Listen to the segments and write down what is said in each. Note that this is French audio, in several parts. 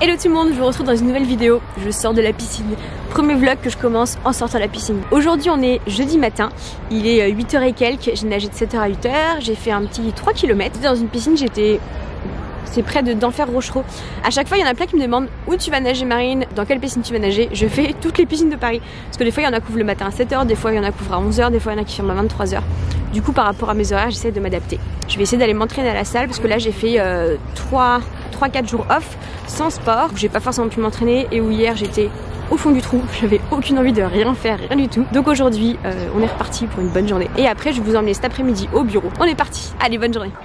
Hello tout le monde, je vous retrouve dans une nouvelle vidéo. Je sors de la piscine. Premier vlog que je commence en sortant de la piscine. Aujourd'hui on est jeudi matin, il est 8h et quelques, j'ai nagé de 7h à 8h, j'ai fait un petit 3 km. Dans une piscine, c'est près d'Enfer Rochereau. À chaque fois il y en a plein qui me demandent où tu vas nager Marine, dans quelle piscine tu vas nager. Je fais toutes les piscines de Paris. Parce que des fois il y en a qui couvrent le matin à 7h, des fois il y en a qui couvrent à 11h, des fois il y en a qui ferment à 23h. Du coup par rapport à mes horaires j'essaie de m'adapter. Je vais essayer d'aller m'entraîner à la salle parce que là j'ai fait 3-4 jours off sans sport. J'ai pas forcément pu m'entraîner et où hier j'étais au fond du trou, j'avais aucune envie de rien faire, rien du tout. Donc aujourd'hui on est reparti pour une bonne journée. Et après je vais vous emmener cet après-midi au bureau. On est parti, allez bonne journée.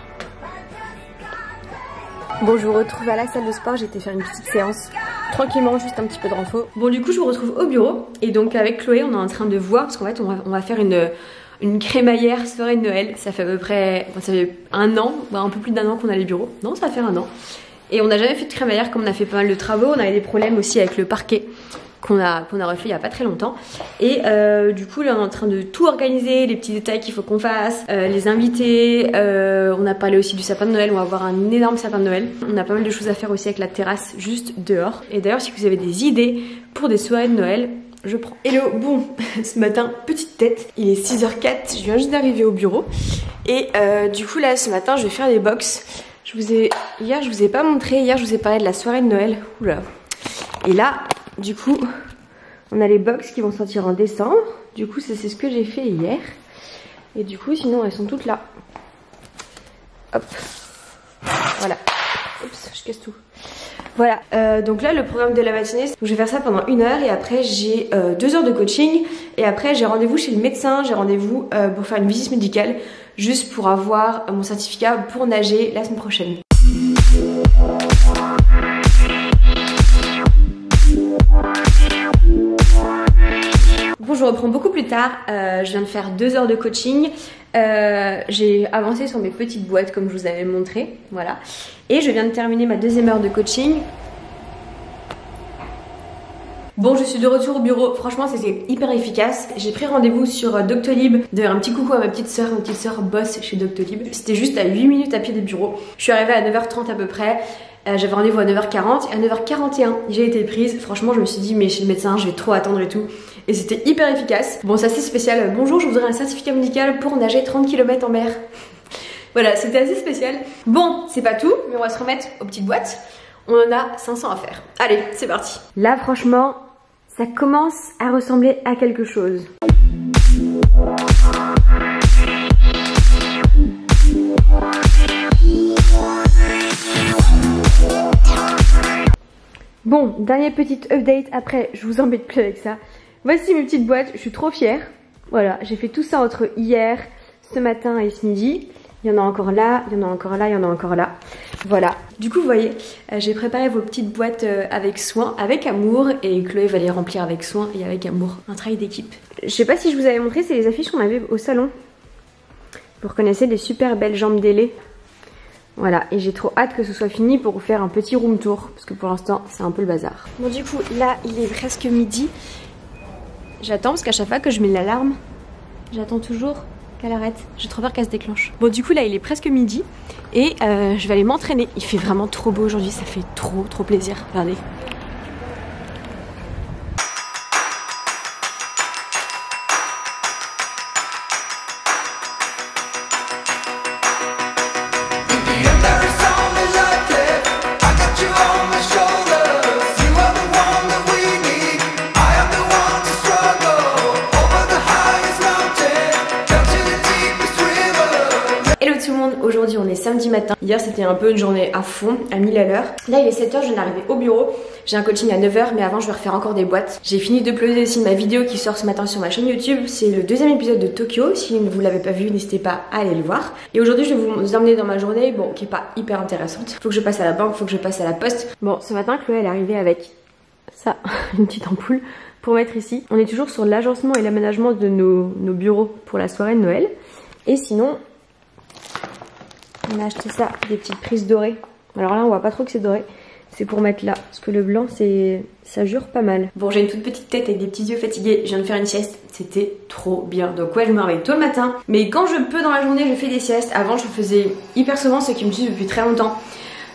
Bon, je vous retrouve à la salle de sport, j'ai été faire une petite séance, tranquillement, juste un petit peu de renfo. Bon, du coup, je vous retrouve au bureau, et donc avec Chloé, on est en train de voir, parce qu'en fait, on va faire une crémaillère soirée de Noël. Ça fait à peu près, enfin, ça fait un an, un peu plus d'un an qu'on a les bureaux. Non, ça fait un an. Et on n'a jamais fait de crémaillère, comme on a fait pas mal de travaux, on avait des problèmes aussi avec le parquet. Qu'on a refait il y a pas très longtemps. Et du coup là on est en train de tout organiser, les petits détails qu'il faut qu'on fasse, les invités, on a parlé aussi du sapin de Noël, on va avoir un énorme sapin de Noël. On a pas mal de choses à faire aussi avec la terrasse juste dehors. Et d'ailleurs si vous avez des idées pour des soirées de Noël, je prends. Hello, bon, ce matin, petite tête, il est 6h04, je viens juste d'arriver au bureau. Et du coup là ce matin je vais faire des box. Hier je vous ai pas montré, hier je vous ai parlé de la soirée de Noël. Oula. Et là, du coup, on a les box qui vont sortir en décembre. Du coup, c'est ce que j'ai fait hier. Et du coup, sinon, elles sont toutes là. Hop. Voilà. Oups, je casse tout. Voilà. Donc là, le programme de la matinée, je vais faire ça pendant 1 heure. Et après, j'ai 2 heures de coaching. Et après, j'ai rendez-vous chez le médecin. J'ai rendez-vous pour faire une visite médicale. Juste pour avoir mon certificat pour nager la semaine prochaine. Bon, je reprends beaucoup plus tard, je viens de faire 2 heures de coaching, j'ai avancé sur mes petites boîtes comme je vous avais montré, voilà. Et je viens de terminer ma 2e heure de coaching. Bon, je suis de retour au bureau, franchement c'était hyper efficace. J'ai pris rendez-vous sur Doctolib. D'ailleurs un petit coucou à ma petite soeur bosse chez Doctolib. C'était juste à 8 minutes à pied des bureaux. Je suis arrivée à 9h30 à peu près. J'avais rendez-vous à 9h40 et à 9h41 j'ai été prise. Franchement je me suis dit mais chez le médecin je vais trop attendre et tout. Et c'était hyper efficace. Bon, c'est assez spécial. Bonjour, je voudrais un certificat médical pour nager 30 km en mer. Voilà, c'était assez spécial. Bon, c'est pas tout, mais on va se remettre aux petites boîtes. On en a 500 à faire. Allez, c'est parti. Là, franchement, ça commence à ressembler à quelque chose. Bon, dernière petite update, après je vous embête plus avec ça. Voici mes petites boîtes, je suis trop fière. Voilà, j'ai fait tout ça entre hier, ce matin et ce midi. Il y en a encore là, il y en a encore là, il y en a encore là. Voilà. Du coup, vous voyez, j'ai préparé vos petites boîtes avec soin, avec amour. Et Chloé va les remplir avec soin et avec amour. Un travail d'équipe. Je sais pas si je vous avais montré, c'est les affiches qu'on avait au salon. Vous reconnaissez les super belles jambes d'ailé. Voilà, et j'ai trop hâte que ce soit fini pour vous faire un petit room tour. Parce que pour l'instant, c'est un peu le bazar. Bon, du coup, là, il est presque midi. J'attends parce qu'à chaque fois que je mets l'alarme, j'attends toujours qu'elle arrête. J'ai trop peur qu'elle se déclenche. Bon, du coup là il est presque midi et je vais aller m'entraîner. Il fait vraiment trop beau aujourd'hui, ça fait trop plaisir. Regardez. Aujourd'hui on est samedi matin. Hier c'était un peu une journée à fond, à 1000 à l'heure. Là il est 7h, je viens d'arriver au bureau. J'ai un coaching à 9h mais avant je vais refaire encore des boîtes. J'ai fini de uploader aussi ma vidéo qui sort ce matin sur ma chaîne YouTube. C'est le 2e épisode de Tokyo. Si vous ne l'avez pas vu, n'hésitez pas à aller le voir. Et aujourd'hui je vais vous emmener dans ma journée, bon qui est pas hyper intéressante. Faut que je passe à la banque, faut que je passe à la poste. Bon, ce matin Chloé elle est arrivée avec ça, une petite ampoule pour mettre ici. On est toujours sur l'agencement et l'aménagement de nos bureaux pour la soirée de Noël. Et sinon on a acheté ça, des petites prises dorées. Alors là on voit pas trop que c'est doré. C'est pour mettre là, parce que le blanc ça jure pas mal. Bon, j'ai une toute petite tête avec des petits yeux fatigués. Je viens de faire une sieste, c'était trop bien. Donc ouais, je me réveille tôt le matin. Mais quand je peux dans la journée, je fais des siestes. Avant je faisais hyper souvent, ce qui me suit depuis très longtemps.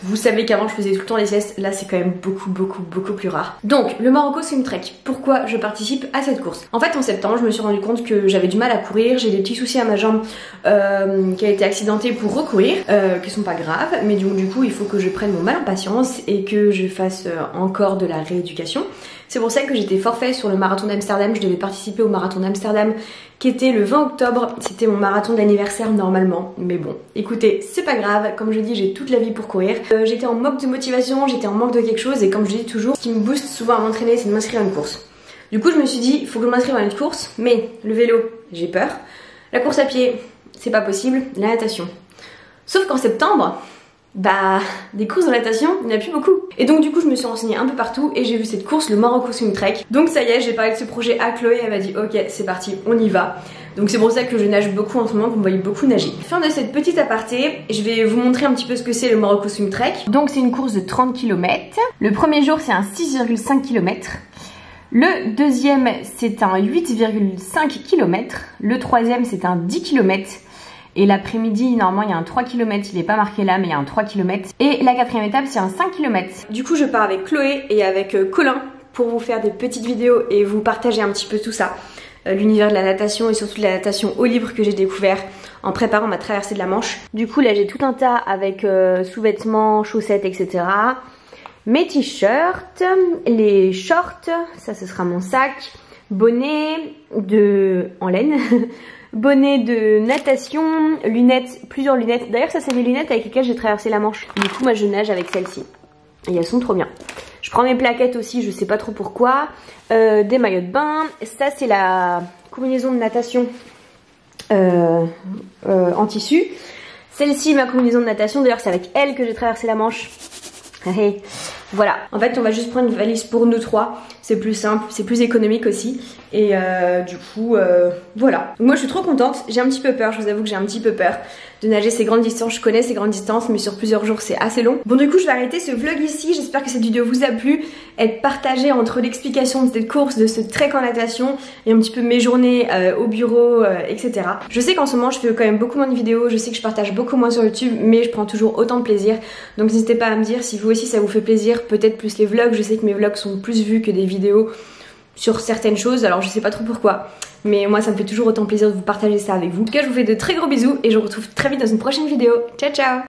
Vous savez qu'avant je faisais tout le temps les siestes, là c'est quand même beaucoup plus rare. Donc le Marocco Swim Trek, pourquoi je participe à cette course? En fait en septembre je me suis rendu compte que j'avais du mal à courir, j'ai des petits soucis à ma jambe qui a été accidentée pour recourir, qui sont pas graves, mais du coup il faut que je prenne mon mal en patience et que je fasse encore de la rééducation. C'est pour ça que j'étais forfait sur le marathon d'Amsterdam, je devais participer au marathon d'Amsterdam qui était le 20 octobre, c'était mon marathon d'anniversaire normalement, mais bon, écoutez, c'est pas grave, comme je dis, j'ai toute la vie pour courir. J'étais en manque de motivation, j'étais en manque de quelque chose et comme je dis toujours, ce qui me booste souvent à m'entraîner, c'est de m'inscrire à une course. Du coup, je me suis dit, il faut que je m'inscrive à une course, mais le vélo, j'ai peur. La course à pied, c'est pas possible, la natation. Sauf qu'en septembre, bah, des courses de natation, il n'y en a plus beaucoup. Et donc du coup je me suis renseignée un peu partout et j'ai vu cette course, le Marocco Swim Trek. Donc ça y est, j'ai parlé de ce projet à Chloé, elle m'a dit ok c'est parti, on y va. Donc c'est pour ça que je nage beaucoup en ce moment, vous me voyez beaucoup nager. Fin de cette petite aparté, je vais vous montrer un petit peu ce que c'est le Marocco Swim Trek. Donc c'est une course de 30 km. Le premier jour c'est un 6,5 km. Le deuxième c'est un 8,5 km. Le troisième c'est un 10 km. Et l'après-midi, normalement, il y a un 3 km, il n'est pas marqué là, mais il y a un 3 km. Et la quatrième étape, c'est un 5 km. Du coup, je pars avec Chloé et avec Colin pour vous faire des petites vidéos et vous partager un petit peu tout ça. L'univers de la natation et surtout de la natation eau libre que j'ai découvert en préparant ma traversée de la Manche. Du coup, là, j'ai tout un tas avec sous-vêtements, chaussettes, etc. Mes t-shirts, les shorts, ça, ce sera mon sac, bonnet en laine. Bonnet de natation, lunettes, plusieurs lunettes. D'ailleurs ça c'est mes lunettes avec lesquelles j'ai traversé la Manche. Du coup moi je nage avec celles-ci. Et elles sont trop bien. Je prends mes plaquettes aussi, je sais pas trop pourquoi. Des maillots de bain. Ça c'est la combinaison de natation en tissu. Celle-ci ma combinaison de natation. D'ailleurs c'est avec elle que j'ai traversé la Manche. Voilà, en fait on va juste prendre une valise pour nous trois, c'est plus simple, c'est plus économique aussi. Et du coup, voilà. Moi je suis trop contente, j'ai un petit peu peur, je vous avoue que j'ai un petit peu peur de nager ces grandes distances. Je connais ces grandes distances mais sur plusieurs jours c'est assez long. Bon du coup je vais arrêter ce vlog ici, j'espère que cette vidéo vous a plu. Être partagée entre l'explication de cette course, de ce trek en natation et un petit peu mes journées au bureau, etc. Je sais qu'en ce moment je fais quand même beaucoup moins de vidéos, je sais que je partage beaucoup moins sur YouTube mais je prends toujours autant de plaisir. Donc n'hésitez pas à me dire si vous aussi ça vous fait plaisir, peut-être plus les vlogs, je sais que mes vlogs sont plus vus que des vidéos sur certaines choses, alors je sais pas trop pourquoi, mais moi ça me fait toujours autant plaisir de vous partager ça avec vous. En tout cas je vous fais de très gros bisous et je vous retrouve très vite dans une prochaine vidéo. Ciao ciao.